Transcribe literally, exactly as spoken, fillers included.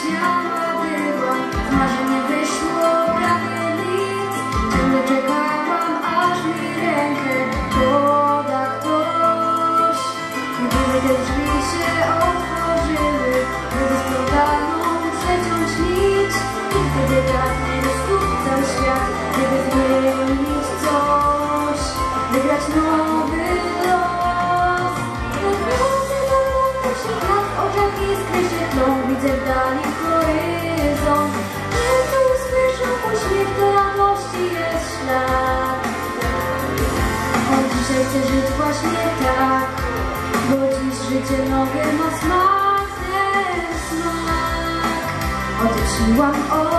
śmiała byłam, marzenie wyszło prawie nic. Ciągle czekałam, aż mi rękę poda ktoś. Gdyby te drzwi się otworzyły, gdyby z portalu przeciąć nić, i gdyby tak nie rozkłócał świat, gdyby zmienić coś, wygrać nowy los. Naprawdę zaglądam się tak, w oczach iskry się tlą, widzę w dali horyzont. Tylko usłyszę uśmiech, do radości jest szlak. Od dzisiaj chcę żyć właśnie tak, bo dziś życie nowe ma smak, ten smak. Odeszłam od